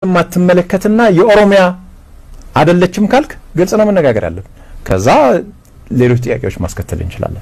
ማትመለከትና የኦሮሚያ አይደለችም ካልክ ግልጽ ነው መነጋገር ያለን ከዛ ሌሎች ጥያቄዎች ማስከተል እንችላለን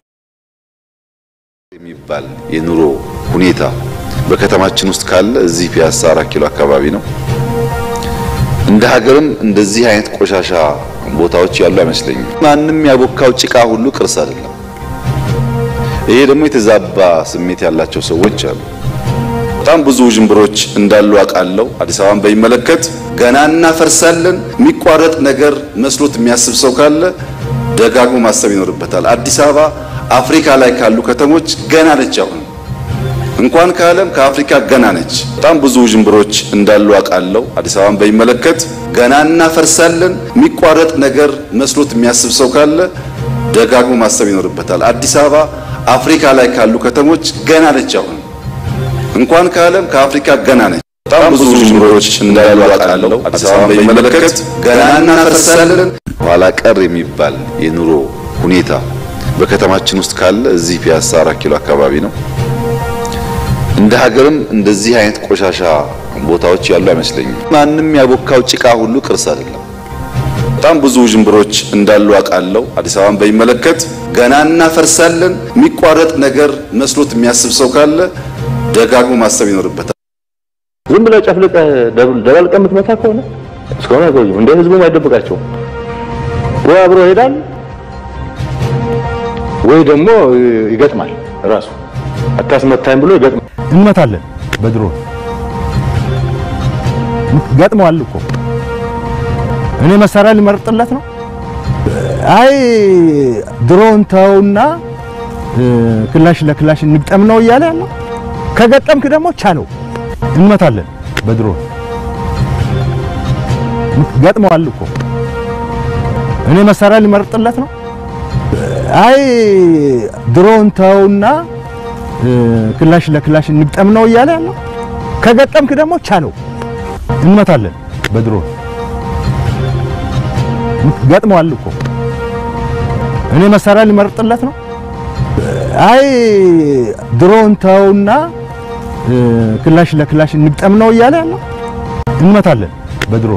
የሚባል የኑሮ ሁኔታ በከተማችን ውስጥ ካለ እዚህ ፒያሳ 4 ኪሎ አካባቢ ነው እንደ ሀገርም እንደዚህ አይነት ቆሻሻ ቦታዎች ያሉ አይመስለኝም ማንንም ያቦካው ጭቃ ሁሉ ቅርስ አይደለም ይሄ ደግሞ የተዛባ ስሜት ያላቸው ሰዎች አሉ በጣም ብዙ ጅምብሮች እንዳሉ አቃለው አዲስ አበባን በሚመለከት ገና እናፈርሳለን የሚቋረጥ ነገር መስሎት የሚያስብ ሰው ካለ ደጋግሞ ማሰብ ይኖርበታል አዲስ አበባ አፍሪካ ላይ ካሉ ከተሞች ገና ነች አሁን እንኳን ከዓለም ከአፍሪካ ገና ነች በጣም ብዙ ጅምብሮች እንዳሉ አቃለው አዲስ አበባን በሚመለከት ገና እናፈርሳለን የሚቋረጥ ነገር መስሎት የሚያስብ ሰው ካለ ደጋግሞ ማሰብ ይኖርበታል አዲስ አበባ አፍሪካ ላይ ካሉ ከተሞች ገና ነች አሁን እንኳን ከዓለም ከአፍሪካ ገና ነች በጣም ብዙ ጅምብሮች እንዳሉ አቃለው አዲስ አበባን በሚመለከት ገና እናፈርሳለን ኋላ ቀር የሚባል የኑሮ ሁኔታ በከተማችን ውስጥ ካለ እዚህ ፒያሳ 4 ኪሎ አካባቢ ነው እንደ ሀገርም እንደዚህ አይነት ቆሻሻ ቦታዎች ያሉ አይመስለኝም ማንንም ያቦካው ጭቃ ሁሉ ቅርስ አይደለም በጣም ብዙ ጅምብሮች እንዳሉ አቃለው አዲስ አበባን በሚመለከት ገና እናፈርሳለን የሚቋረጥ ነገር መስሎት የሚያስብ ሰው ካለ ደጋግሞ ማሰብ ይኖርበታል ዝም ብለ ጨፍልቀ ደባልቀ ምትመታ ከሆነ እስከሆነ አይቆይም እንደ ህዝቡ አይደብቃቸው ወይ አብሮ ይሄዳል ወይ ደግሞ ይገጥማል ራሱ አታስመታኝ ብሎ ይገጥማል እንመታለን በድሮ ገጥሟል እኮ እኔ መሳሪያ ሊመርጥለት ነው አይ ድሮን ታውና ክላሽ ለክላሽ እንግጠም ነው ይያለ ያለው ከገጠምክ ደግሞ ቻለው እንመታለን በድሮ ገጥሟል እኮ እኔ መሳሪያ ሊመርጥለት ነው አይ ድሮን ታውና ክላሽ ለክላሽ እንግጠም ነው ይያለ ያለው ከገጠምክ ደግሞ ቻለው እንመታለን በድሮ ገጥሟል እኮ እኔ መሳሪያ ሊመርጥለት ነው አይ ድሮን ታውና ክላሽ ለክላሽ እንግጠም ነው ይያለ ያለው እንመታለን በድሮ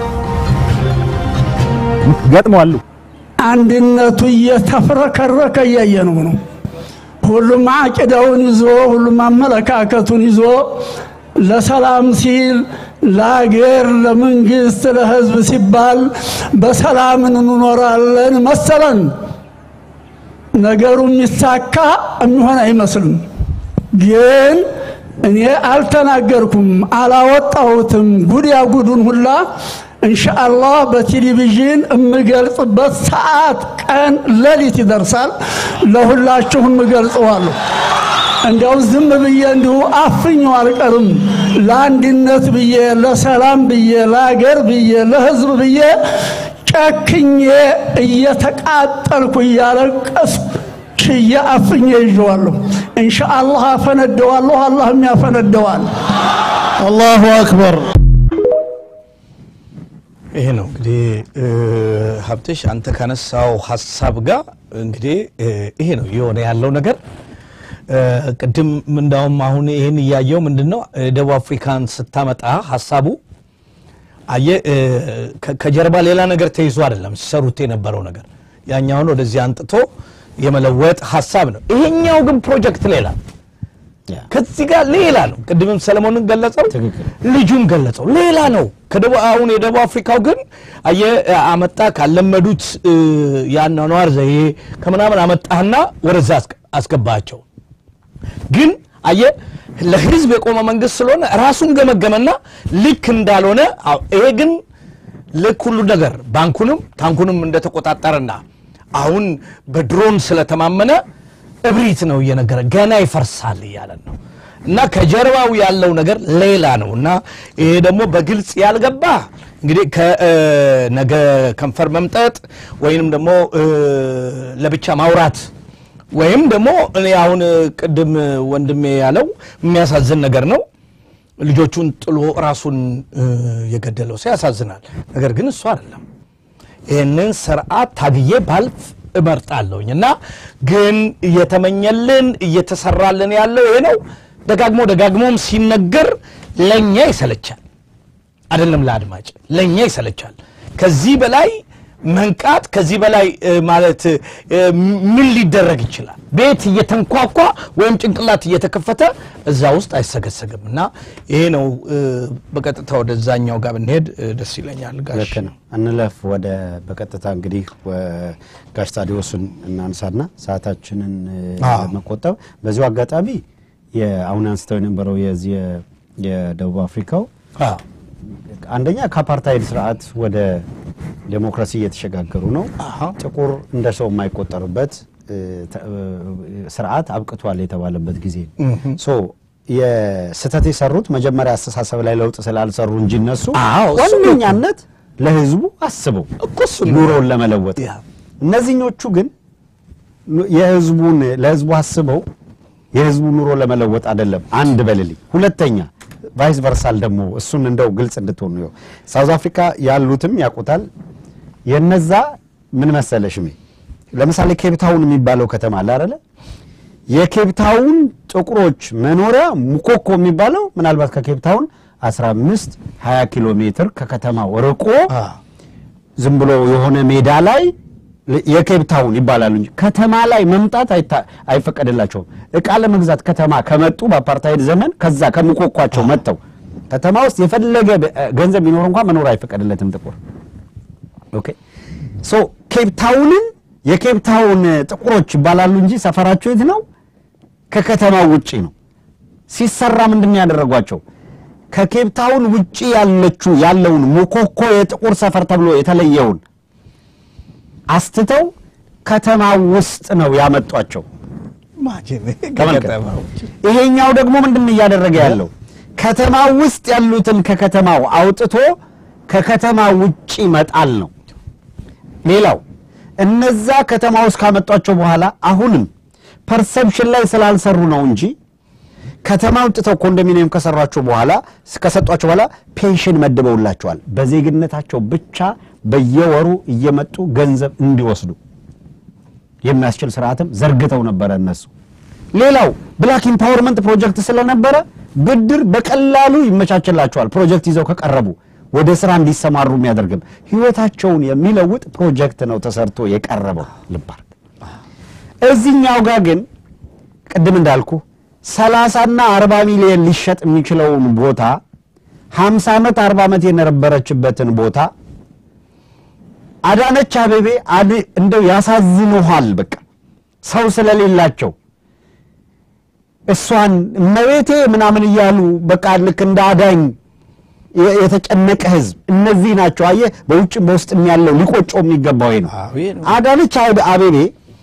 ገጥሟል አንድነቱ እየተፈረከረከ ያየነው ነው ሁሉም አቂዳውን ይዞ ሁሉም አመለካከቱን ይዞ ለሰላም ሲል ለሀገር ለመንግስት ለህዝብ ሲባል በሰላም እንኖራለን መሰለን ነገሩ የሚሳካ የሚሆን አይመስልም ግን እኔ አልተናገርኩም አላወጣሁትም ጉዱን ሁላ ኢንሻአላህ በቴሌቪዥን እምገልጽበት ሰዓት ቀን ለሊት ይደርሳል ለሁላችሁም እገልጸዋለሁ እንደው ዝም ብዬ እንዲሁ አፍኛው አልቀርም ለአንድነት ብዬ ለሰላም ብዬ ለሀገር ብዬ ለህዝብ ብዬ ጨክኜ እየተቃጠልኩ ያለቀስኩ ሽያ አፍኜ ይዤዋለሁ ኢንሻአላህ አፈነደዋለሁ አላህም ያፈነደዋል አላሁ አክበር ይሄ ነው እንግዲህ ሀብትሽ አንተ ከነሳው ሐሳብ ጋር እንግዲህ ይሄ ነው የሆነ ያለው ነገር ቅድም እንዳውም አሁን ይሄን ያያየው ምንድነው ደቡብ አፍሪካን ስታመጣ ሐሳቡ አየ ከጀርባ ሌላ ነገር ተይዞ አይደለም ሲሰሩት የነበረው ነገር ያኛውን ወደዚህ አንጥቶ የመለወጥ ሐሳብ ነው ይሄኛው ግን ፕሮጀክት ሌላ ከዚህ ጋር ሌላ ነው ቅድምም ሰለሞንን ገለጸው ልጁም ገለጸው ሌላ ነው ከደቡብ አሁን የደቡብ አፍሪካው ግን አየ አመጣ ካለመዱት ያናኗር ዘይ ከመናምን አመጣና ወረዛ አስገባቸው ግን አየ ለህዝብ የቆመ መንግስት ስለሆነ ራሱን ገመገመና ልክ እንዳልሆነ ይሄ ግን ልክ ሁሉ ነገር ባንኩንም ታንኩንም እንደተቆጣጣረና አሁን በድሮን ስለተማመነ እብሪት ነው የነገረ ገና ይፈርሳል ይያለን ነው እና ከጀርባው ያለው ነገር ሌላ ነውና ይሄ ደግሞ በግልጽ ያልገባ እንግዲህ ከነገ ከንፈር መምጠጥ ወይንም ደግሞ ለብቻ ማውራት ወይም ደግሞ እኔ አሁን ቅድም ወንድሜ ያለው የሚያሳዝን ነገር ነው ልጆቹን ጥሎ ራሱን የገደለው ሲያሳዝናል ነገር ግን እሱ አይደለም ይሄንን ሰርዓት ታግዬ ባልፍ እመርጣለሁኝና ግን እየተመኘልን እየተሰራልን ያለው ይሄ ነው ደጋግሞም ሲነገር ለኛ ይሰለቻል አይደለም ለአድማጭ ለኛ ይሰለቻል ከዚህ በላይ መንቃት ከዚህ በላይ ማለት ምን ሊደረግ ይችላል ቤት እየተንኳኳ ወይም ጭንቅላት እየተከፈተ እዛ ውስጥ አይሰገሰግምና ይሄ ነው በቀጥታ ወደዛኛው ጋር ብንሄድ ደስ ይለኛል ጋሽ ነው እንለፍ ወደ በቀጥታ እንግዲህ ጋሽ ታዲዮስን እናንሳና ሰዓታችንን መቆጠብ በዚሁ አጋጣሚ የአሁን አንስተው የነበረው የዚህ የደቡብ አፍሪካው አንደኛ ከአፓርታይድ ስርዓት ወደ ዴሞክራሲ እየተሸጋገሩ ነው ጥቁር እንደ ሰው የማይቆጠርበት ስርዓት አብቅቷል የተባለበት ጊዜ ሶ የስተት የሰሩት መጀመሪያ አስተሳሰብ ላይ ለውጥ ስላልሰሩ እንጂ እነሱ ዋነኛነት ለህዝቡ አስበው ኑሮን ለመለወጥ እነዚህኞቹ ግን የህዝቡን ለህዝቡ አስበው የህዝቡ ኑሮ ለመለወጥ አይደለም አንድ በልልኝ ሁለተኛ ቫይስ ቨርሳል ደግሞ እሱን እንደው ግልጽ እንድትሆኑ ነው ሳውዝ አፍሪካ ያሉትም ያቆታል የነዛ ምን መሰለሽም ለምሳሌ ኬፕ ታውን የሚባለው ከተማ አለ አይደለ የኬፕ ታውን ጥቁሮች መኖሪያ ሙኮኮ የሚባለው ምናልባት ከኬፕ ታውን 15 20 ኪሎ ሜትር ከከተማው ርቆ ዝም ብሎ የሆነ ሜዳ ላይ የኬፕ ታውን ይባላል እንጂ ከተማ ላይ መምጣት አይፈቀድላቸውም እቃ ለመግዛት ከተማ ከመጡ በአፓርታይድ ዘመን ከዛ ከሙኮኳቸው መጥተው ከተማ ውስጥ የፈለገ ገንዘብ ቢኖር እንኳን መኖር አይፈቀድለትም ጥቁር ኦኬ ሶ ኬፕ ታውንን የኬፕ ታውን ጥቁሮች ይባላሉ እንጂ ሰፈራቸው የት ነው ከከተማው ውጪ ነው ሲሰራ ምንድነው ያደረጓቸው ከኬፕ ታውን ውጪ ያለውን ሙኮኮ የጥቁር ሰፈር ተብሎ የተለየውን አስተተው ከተማው ውስጥ ነው ያመጣቸው ማጂን ይሄኛው ደግሞ ምንድነው ያደረገ ያለው ከተማው ውስጥ ያሉትን ከከተማው አውጥቶ ከከተማው ውጪ መጣል ነው ሌላው እነዛ ከተማው ውስጥ ካመጣቸው በኋላ አሁንም ፐርሰፕሽን ላይ ስላልሰሩ ነው እንጂ ከተማው ጥተው ኮንዶሚኒየም ከሰራቸው በኋላ ከሰጧቸው በኋላ ፔንሽን መድበውላቸዋል በዜግነታቸው ብቻ በየወሩ እየመጡ ገንዘብ እንዲወስዱ የሚያስችል ስርዓትም ዘርግተው ነበር እነሱ ሌላው ብላክ ኢምፓወርመንት ፕሮጀክት ስለነበረ ብድር በቀላሉ ይመቻችላቸዋል ፕሮጀክት ይዘው ከቀረቡ ወደ ስራ እንዲሰማሩ የሚያደርግም ህይወታቸውን የሚለውጥ ፕሮጀክት ነው ተሰርቶ የቀረበው ልባር እዚህኛው ጋር ግን ቅድም እንዳልኩ 30 እና 40 ሚሊዮን ሊሸጥ የሚችለውን ቦታ 50 ዓመት 40 ዓመት የነበረችበትን ቦታ አዳነች አቤቤ እንደው ያሳዝኑሃል በቃ ሰው ስለሌላቸው እሷን መሬቴ ምናምን ይያሉ በቃ ልክ እንዳዳኝ የተጨነቀ ህዝብ እነዚህ ናቸው አየ በውጭ በውስጥ የሚያለው ሊቆጮ የሚገባው ነው አዳነች አቤቤ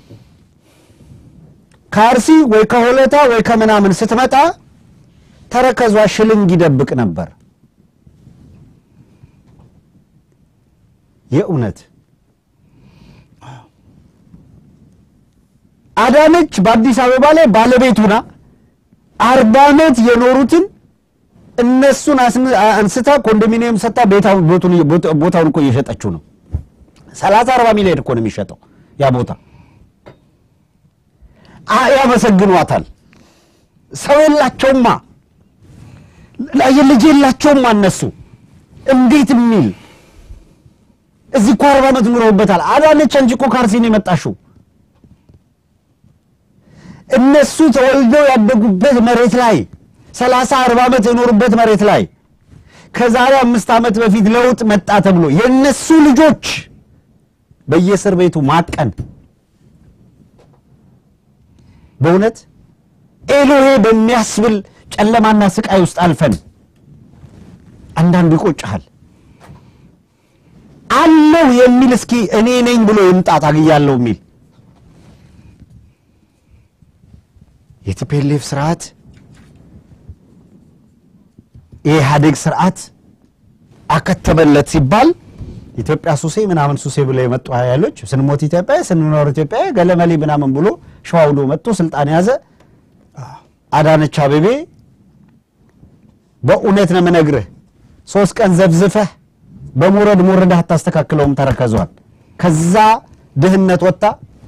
ካርሲ ወይ ከሆለታ ወይ ከመናምን ስትመጣ ተረከዟ ሽልንግ ይደብቅ ነበር የኡነት አዳነች በአዲስ አበባ ላይ ባለቤቱና 40 ዓመት የኖሩትን እነሱን አንስታ ኮንዶሚኒየም ሰጣ ቦታውን እኮ እየሸጠችው ነው 30 40 ሚሊዮን እኮ ነው የሚሸጠው ያ ቦታ ያመሰግኗታል ሰው የላቸውማ ልጅ የላቸውማ እነሱ እንዴት የሚል እዚህ 40 ዓመት ኑረውበታል አዳነች እንጂ እኮ ካርሲን የመጣሽው እነሱ ተወልደው ያደጉበት መሬት ላይ 30 40 ዓመት የኖሩበት መሬት ላይ ከዛሬ 5 ዓመት በፊት ለውጥ መጣ ተብሎ የነሱ ልጆች በየእስር ቤቱ ማቀን በእውነት ኤሎሄ በሚያስብል ጨለማና ስቃይ ውስጥ አልፈን አንዳንዱ ይቆጫል አለው የሚል እስኪ እኔ ነኝ ብሎ ይምጣት አግያለው የሚል የቲፒኤልኤፍ ስርዓት የኢህአዴግ ስርዓት አከተበለት ሲባል ኢትዮጵያ ሱሴ ምናምን ሱሴ ብለው የመጡ ኃይሎች ስንሞት ኢትዮጵያ ስንኖር ኢትዮጵያ ገለመሌ ምናምን ብሎ ሸዋውዶ መጥቶ ስልጣን ያዘ አዳነች አቤቤ በእውነት ነው መነግርህ 3 ቀን ዘብዝፈህ በሞረድ ሞረዳህ ታስተካክለውም ተረከዟል ከዛ ድህነት ወጣ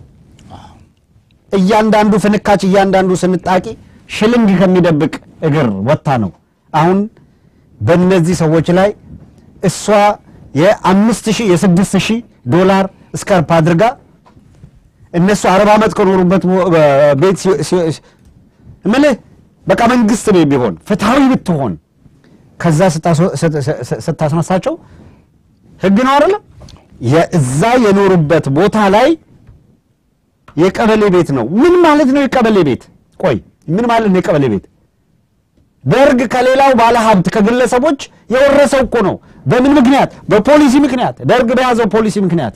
እያንዳንዱ ፍንካች እያንዳንዱ ስንጣቂ ሽልንግ ከሚደብቅ እግር ወጣ ነው አሁን በእነዚህ ሰዎች ላይ እሷ የ5000 የ6000 ዶላር ስካርፕ አድርጋ እነሱ 40 ዓመት ከኖሩበት ቤት እምልህ በቃ መንግስት ነው ቢሆን ፍትሃዊ ብትሆን ከዛ ስታስነሳቸው ህግ ነው አይደል የዛ የኖሩበት ቦታ ላይ የቀበሌ ቤት ነው ምን ማለት ነው የቀበሌ ቤት ቆይ ምን ማለት ነው የቀበሌ ቤት ደርግ ከሌላው ባለ ሀብት ከግለሰቦች የወረሰው እኮ ነው በምን ምክንያት በፖሊሲ ምክንያት ደርግ በያዘው ፖሊሲ ምክንያት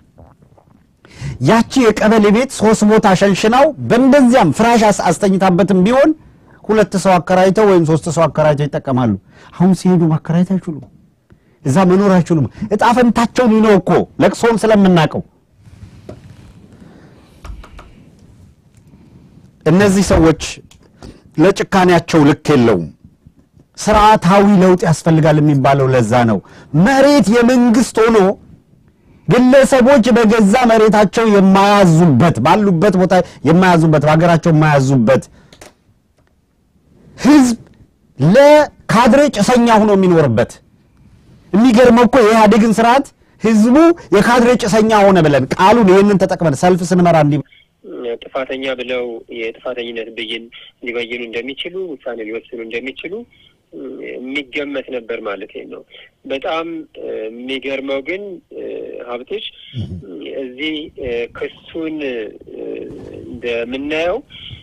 ያቺ የቀበሌ ቤት 3 ቦታ ሸንሽናው በእንደዚያም ፍራሽ አስተኝታበትም ቢሆን 2 ሰው አከራይተው ወይም 3 ሰው አከራይተው ይተቀማሉ አሁን ሲሄዱ ማከራይታ አይችሉም እዛ መኖር አይችሉም እጣፈንታቸው ነው እኮ ለቅሶም ስለምናቀው እነዚህ ሰዎች ለጭካኔያቸው ልክ የለውም ስርዓታዊ ለውጥ ያስፈልጋል የሚባለው ለዛ ነው መሬት የመንግስት ሆኖ ግለሰቦች በገዛ መሬታቸው የማያዙበት ባሉበት ቦታ የማያዙበት በአገራቸው የማያዙበት ህዝብ ለካድሬ ጭሰኛ ሆኖ የሚኖርበት የሚገርመው እኮ የኢህአዴግን ስርዓት ህዝቡ የካድሬ ጭሰኛ ሆነ ብለን ቃሉን ይሄንን ተጠቅመን ሰልፍ ስንመራ እንዲ ጥፋተኛ ብለው የጥፋተኝነት ብይን ሊበይኑ እንደሚችሉ ውሳኔ ሊወስኑ እንደሚችሉ የሚገመት ነበር ማለት ነው በጣም የሚገርመው ግን ሀብትሽ እዚህ ክሱን እንደምናየው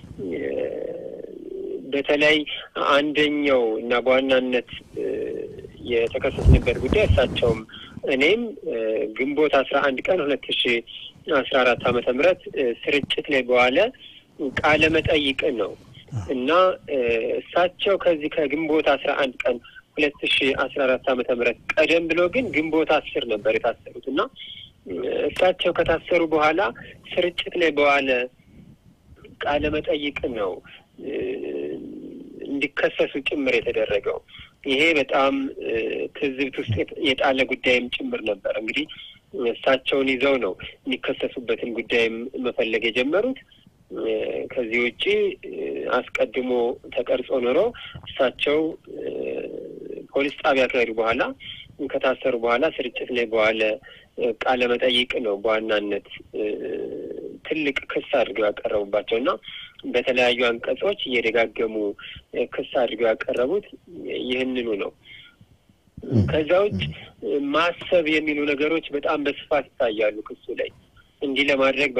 በተለይ አንደኛው እና በዋናነት የተከሰሰበት ጉዳይ እሳቸውም እኔም ግንቦት 11 ቀን 2014 ዓመተ ምህረት ስርጭት ላይ በኋላ ቃለ መጠይቅ ነው እና እሳቸው ከዚህ ከግንቦት 11 ቀን 2014 ዓመተ ምህረት ቀደም ብሎ ግን ግንቦት 10 ነበር የታሰሩትና እሳቸው ከታሰሩ በኋላ ስርጭት ላይ በኋላ ቃለ መጠይቅ ነው እንዲከሰሱ ጭምር የተደረገው ይሄ በጣም ትዝብት ውስጥ የጣለ ጉዳይም ጭምር ነበር እንግዲህ እሳቸውን ይዘው ነው የሚከሰሱበትን ጉዳይም መፈለግ የጀመሩት ከዚህ ውጪ አስቀድሞ ተቀርጾ ኖሮ እሳቸው ፖሊስ ጣቢያ ከሄዱ በኋላ ከታሰሩ በኋላ ስርጭት ላይ በኋላ ቃለ መጠይቅ ነው በዋናነት ትልቅ ክስ አድርገው ያቀረቡባቸውና በተለያዩ አንቀጾች እየደጋገሙ ክስ አድርገው ያቀረቡት ይህንኑ ነው ከዛውጭ ማሰብ የሚሉ ነገሮች በጣም በስፋት ይታያሉ ክሱ ላይ እንዲ ለማድረግ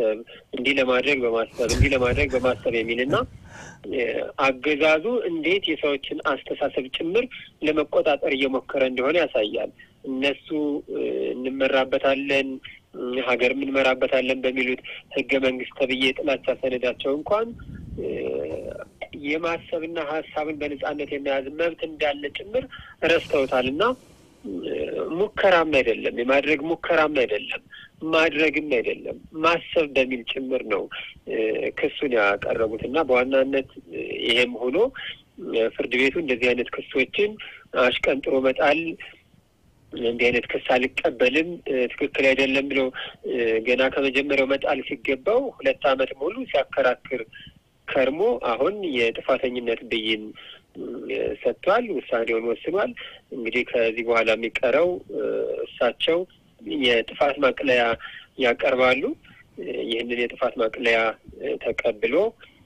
በማሰብ የሚልና አገዛዙ እንዴት የሰዎችን አስተሳሰብ ጭምር ለመቆጣጠር እየሞከረ እንደሆነ ያሳያል እነሱ እንመራበታለን ሀገር እንመራበታለን በሚሉት ህገ መንግስት ተብዬ ጥላቻ ሰነዳቸው እንኳን የማሰብና ሐሳብን በነጻነት የመያዝ መብት እንዳለ ጭምር ረስተውታልና ሙከራም አይደለም የማድረግ ሙከራም አይደለም ማድረግም አይደለም ማሰብ በሚል ጭምር ነው ክሱን ያቀረቡትና በዋናነት ይሄም ሆኖ ፍርድ ቤቱ እንደዚህ አይነት ክሶችን አሽቀንጥሮ መጣል እንዲህ አይነት ክስ አልቀበልም ትክክል አይደለም ብሎ ገና ከመጀመሪያው መጣል ሲገባው 2 ዓመት ሙሉ ሲያከራክር ከርሞ አሁን የጥፋተኝነት ብይን ሰጥቷል ውሳኔውን ወስኗል እንግዲህ ከዚህ በኋላ የሚቀረው እሳቸው የጥፋት ማቅለያ ያቀርባሉ ይህንን የጥፋት ማቅለያ ተቀብሎ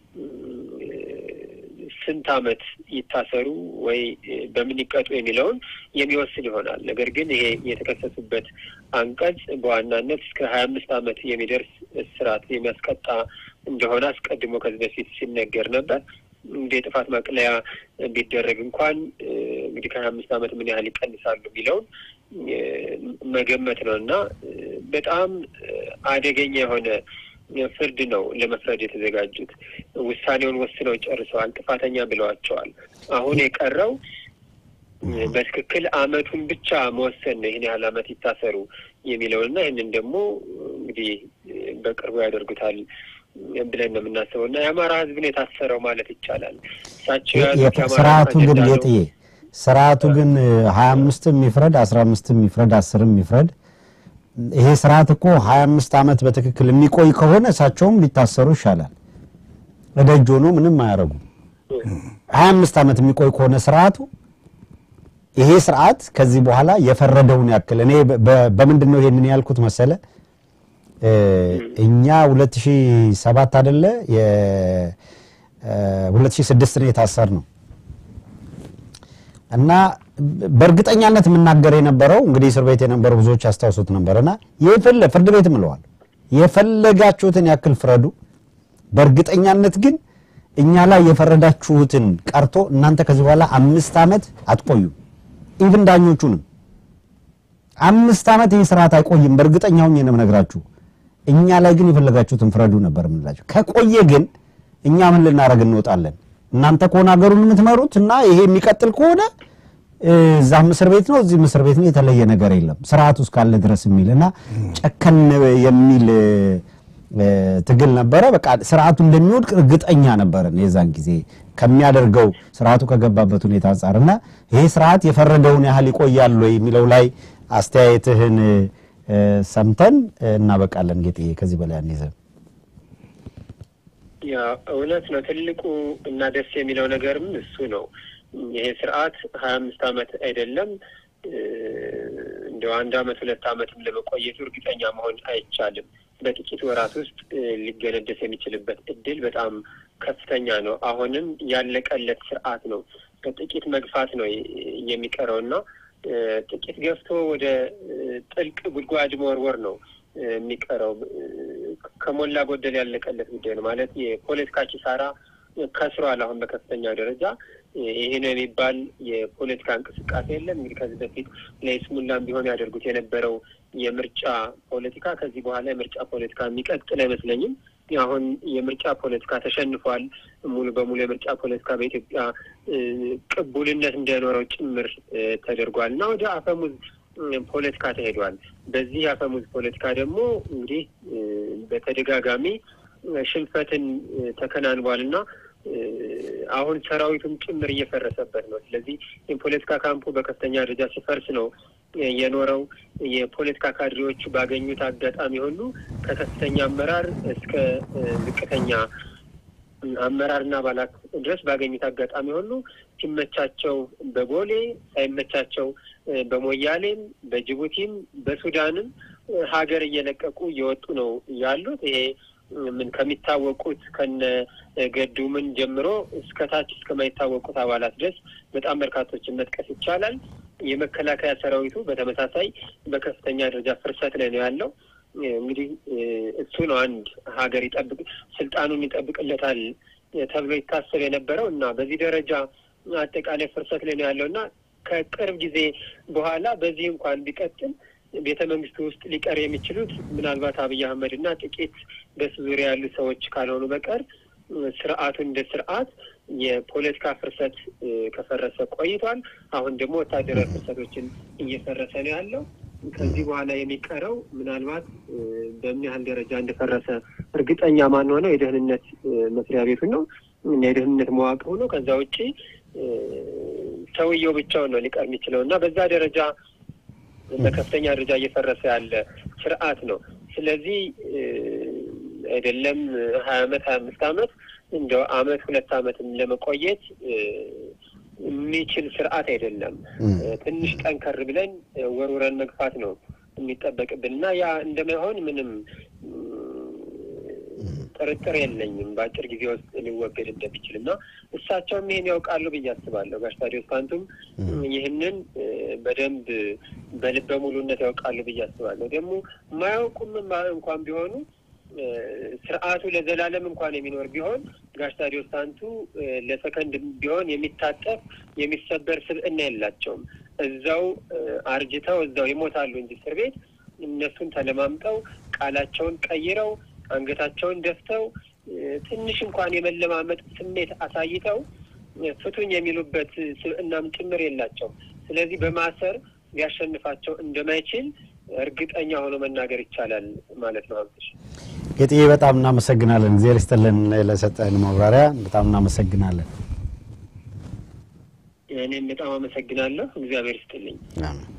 ስንት ዓመት ይታሰሩ ወይ በምን ይቀጡ የሚለውን የሚወስን ይሆናል ነገር ግን ይሄ የተከሰሱበት አንቀጽ በዋናነት እስከ 25 ዓመት የሚደርስ እስራት የሚያስቀጣ እንደሆነ አስቀድሞ ከዚህ በፊት ሲነገር ነበር እንግዲህ ጥፋት ማቅለያ ቢደረግ እንኳን እንግዲህ ከ25 ዓመት ምን ያህል ይቀንሳሉ የሚለውን መገመት ነውና በጣም አደገኛ የሆነ ፍርድ ነው ለመፍረድ የተዘጋጁት ውሳኔውን ወስነው ጨርሰዋል ጥፋተኛ ብለዋቸዋል አሁን የቀረው በትክክል አመቱን ብቻ መወሰን ነው ይሄን ያህል አመት ይታሰሩ የሚለውና ይሄንን ደግሞ እንግዲህ በቅርቡ ያደርጉታል ብለን ነው የምናስበውና የአማራ ህዝብ ነው የታሰረው ማለት ይቻላል ስርዓቱ ግን የጥዬ ስርዓቱ ግን 25 ይፍረድ 15 ይፍረድ 10 ይፍረድ ይሄ ስርዓት እኮ 25 ዓመት በትክክል የሚቆይ ከሆነ እሳቸውም ሊታሰሩ ይሻላል ለደጆ ነው ምንም አያረጉ 25 ዓመት የሚቆይ ከሆነ ስርዓቱ ይሄ ስርዓት ከዚህ በኋላ የፈረደውን ያክል እኔ በምንድነው ይሄንን ያልኩት መሰለ እኛ 2007 አይደለ የ2006 ነው የታሰርነው እና በእርግጠኛነት መናገር የነበረው እንግዲህ እስር ቤት የነበሩ ብዙዎች አስተዋውሱት ነበርና ፍርድ ቤት ምለዋል የፈለጋችሁትን ያክል ፍረዱ በእርግጠኛነት ግን እኛ ላይ የፈረዳችሁትን ቀርቶ እናንተ ከዚህ በኋላ 5 አመት አትቆዩ ኢቭን ዳኞቹንም 5 አመት ይስራት አይቆይም በእርግጠኛው ነው ነግራችሁ እኛ ላይ ግን የፈለጋችሁትን ፍረዱ ነበር ምንላችሁ ከቆየ ግን እኛ ምን ልናረግ እንወጣለን እናንተ ኮና ሀገሩን የምትመሩትና ይሄ የሚቀጥል ከሆነ እዛም እስር ቤት ነው እዚህ እስር ቤት ነው የተለየ ነገር የለም ስርዓቱ እስካለ ድረስ የሚልና ጨከን የሚል ትግል ነበረ በቃ ስርዓቱ እንደሚወድቅ እርግጠኛ ነበርን የዛን ጊዜ ከሚያደርገው ስርዓቱ ከገባበት ሁኔታ አንፃርና ይሄ ስርዓት የፈረደውን ያህል ይቆያል ወይ የሚለው ላይ አስተያየትህን ሰምተን እናበቃለን ጌጥዬ ከዚህ በላይ አንይዘም ያ እውነት ነው ትልቁ እና ደስ የሚለው ነገርም እሱ ነው ይሄ ስርዓት 25 አመት አይደለም እንደው 1 አመት 2 አመትም ለመቆየቱ እርግጠኛ መሆን አይቻልም በጥቂት ወራት ውስጥ ሊገነደስ የሚችልበት እድል በጣም ከፍተኛ ነው አሁንም ያለቀለት ስርዓት ነው ጥቂት መግፋት ነው የሚቀረውና ጥቂት ገፍቶ ወደ ጥልቅ ጉድጓድ መወርወር ነው የሚቀረው ከሞላ ጎደል ያለቀለት ጉዳይ ነው ማለት የፖለቲካ ኪሳራ ከስሯል አሁን በከፍተኛ ደረጃ ይሄ ነው የሚባል የፖለቲካ እንቅስቃሴ የለም እንግዲህ ከዚህ በፊት ለይስሙላም ቢሆን ያደርጉት የነበረው የምርጫ ፖለቲካ ከዚህ በኋላ የምርጫ ፖለቲካ የሚቀጥል አይመስለኝም አሁን የምርጫ ፖለቲካ ተሸንፏል ሙሉ በሙሉ የምርጫ ፖለቲካ በኢትዮጵያ ቅቡልነት እንደኖረው ጭምር ተደርጓልና ወደ አፈሙዝ ፖለቲካ ተሄዷል በዚህ አፈሙዝ ፖለቲካ ደግሞ እንግዲህ በተደጋጋሚ ሽንፈትን ተከናንቧልና አሁን ሰራዊቱም ጭምር እየፈረሰበት ነው ስለዚህ የፖለቲካ ካምፑ በከፍተኛ ደረጃ ሲፈርስ ነው የኖረው የፖለቲካ ካድሬዎቹ ባገኙት አጋጣሚ ሁሉ ከከፍተኛ አመራር እስከ ዝቅተኛ አመራርና አባላት ድረስ ባገኙት አጋጣሚ ሁሉ ሲመቻቸው በቦሌ ሳይመቻቸው በሞያሌም በጅቡቲም በሱዳንም ሀገር እየለቀቁ እየወጡ ነው ያሉት ይሄ ምን ከሚታወቁት ከነ ገዱምን ጀምሮ እስከታች እስከማይታወቁት አባላት ድረስ በጣም በርካቶችን መጥቀስ ይቻላል የመከላከያ ሰራዊቱ በተመሳሳይ በከፍተኛ ደረጃ ፍርሰት ላይ ነው ያለው እንግዲህ እሱ ነው አንድ ሀገር ይጠብቅ ስልጣኑን ይጠብቅለታል ተብሎ ይታሰብ የነበረው እና በዚህ ደረጃ አጠቃላይ ፍርሰት ላይ ነው ያለውና ከቅርብ ጊዜ በኋላ በዚህ እንኳን ቢቀጥል ቤተ መንግስት ውስጥ ሊቀር የሚችሉት ምናልባት አብይ አህመድና ጥቂት በዙሪያ ያሉ ሰዎች ካልሆኑ በቀር ስርዓቱ እንደ ስርዓት የፖለቲካ ፍርሰት ከፈረሰ ቆይቷል አሁን ደግሞ ወታደራዊ ፍርሰቶችን እየፈረሰ ነው ያለው ከዚህ በኋላ የሚቀረው ምናልባት በምን ያህል ደረጃ እንደፈረሰ እርግጠኛ ማን ሆነው የደህንነት መስሪያ ቤቱ ነው የደህንነት መዋቅሩ ነው ከዛ ውጪ ሰውየው ብቻውን ነው ሊቀር የሚችለውና በዛ ደረጃ በከፍተኛ ደረጃ እየፈረሰ ያለ ስርዓት ነው ስለዚህ አይደለም 20 አመት 25 አመት እንደው አመት 2 አመትም ለመቆየት የሚችል ስርዓት አይደለም ትንሽ ጠንከር ብለን ወርወረን መግፋት ነው የሚጠበቅብንና ያ እንደማይሆን ምንም ጥርጥር የለኝም በአጭር ጊዜ ውስጥ ሊወገድ እንደሚችልና እሳቸውም ይሄን ያውቃሉ ብዬ አስባለሁ ጋሽ ታዲዮስ ካንቱም ይሄንን በደንብ በልበ ሙሉነት ያውቃሉ ብዬ አስባለሁ ደግሞ ማያውቁም እንኳን ቢሆኑ ስርዓቱ ለዘላለም እንኳን የሚኖር ቢሆን ጋሽ ታዲዮስ ካንቱ ለሰከንድ ቢሆን የሚታጠፍ የሚሰበር ስብዕና የላቸውም እዛው አርጅተው እዛው ይሞታሉ እንጂ እስር ቤት እነሱን ተለማምጠው ቃላቸውን ቀይረው አንገታቸውን ደፍተው ትንሽ እንኳን የመለማመጥ ስሜት አሳይተው ፍቱኝ የሚሉበት ስብዕናም ጭምር የላቸው ስለዚህ በማሰር ሊያሸንፋቸው እንደማይችል እርግጠኛ ሆኖ መናገር ይቻላል ማለት ነው አብሽ ጌጥዬ በጣም እናመሰግናለን እግዚአብሔር ይስጥልን ለሰጠን ማብራሪያ በጣም እናመሰግናለን እኔም በጣም አመሰግናለሁ እግዚአብሔር ይስጥልኝ አሜን